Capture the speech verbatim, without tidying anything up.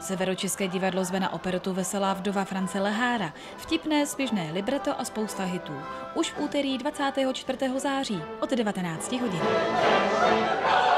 Severočeské divadlo zve na operetu Veselá vdova France Lehára. Vtipné, svěžné libreto a spousta hitů. Už v úterý dvacátého čtvrtého září od devatenácti hodin.